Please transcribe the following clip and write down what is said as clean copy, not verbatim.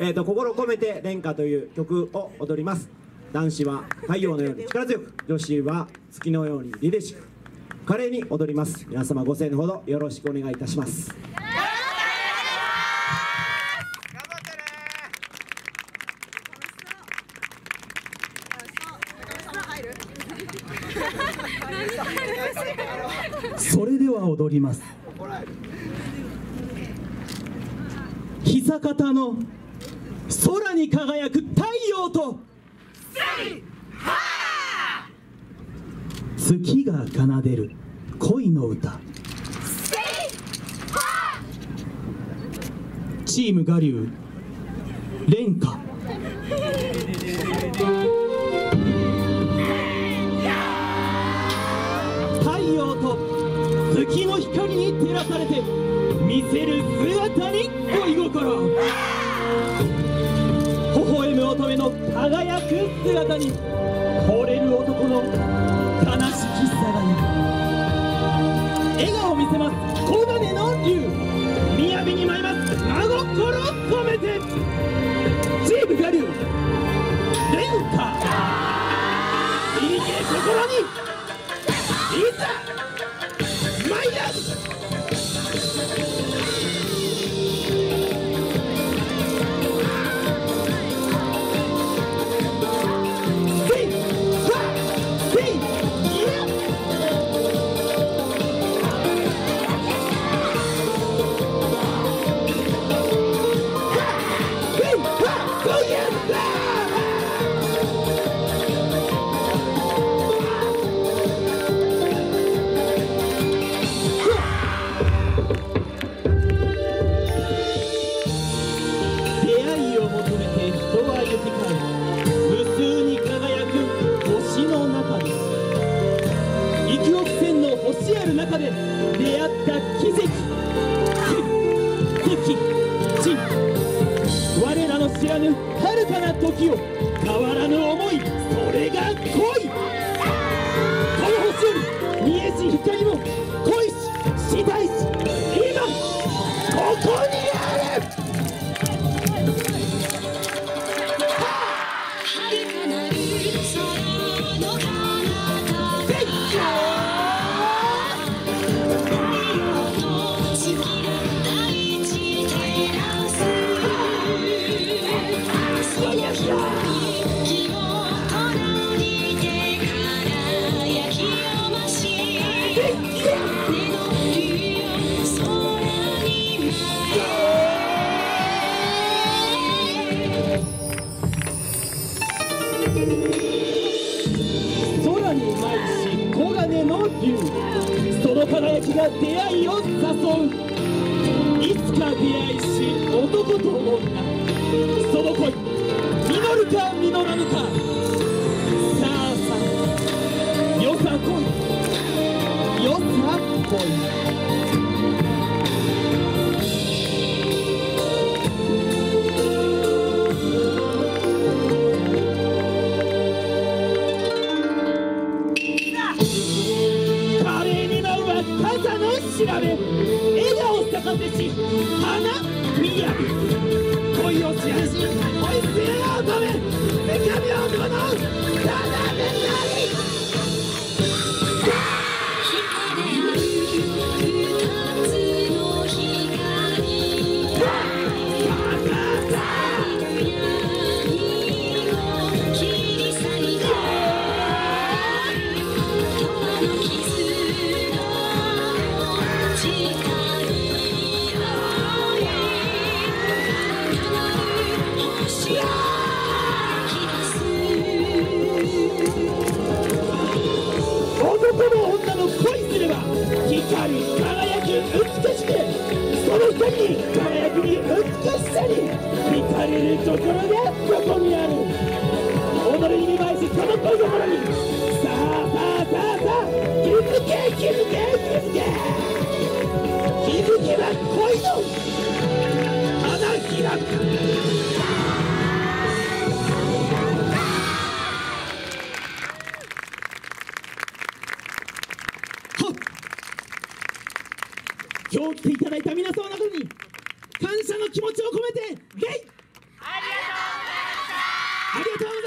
心込めて恋歌という曲を踊ります。男子は太陽のように力強く、女子は月のように凛々しく華麗に踊ります。皆様ご声援のほどよろしくお願いいたします。 それでは踊ります。久方の空に輝く太陽と月が奏でる恋の歌。チーム我流恋歌。太陽と月の光に照らされて見せる姿に恋心。微笑む乙女の輝く姿に惚れる男の悲しきさがいる。笑顔を見せます黄金の竜。雅に舞います真心込めて。チーム我流恋歌。いけ心にいざ舞い出す。中で出会った奇跡。我らの知らぬ遥かな時を変わらぬ思い、それが恋。この星より見えし光も恋ししたいし、今ここにある。空に舞いし黄金の竜。その輝きが出会いを誘う。いつか出会いし男と女、その恋実るか実らぬか。さあさあ、よさ恋、よさ恋。傘の調べ、笑顔咲かせし花みやび。恋を知らし恋する乙女、世界病このただめなり。男も女の恋すれば光る輝き美しく、その光に輝きに美しさに惹かれるところがここにある。踊りに見舞いしその恋心に、さあさあさあさあ、気づけ気づけ気づけ。気づけば恋の花開く。今日来ていただいた皆様などに感謝の気持ちを込めて礼。 ありがとうございます。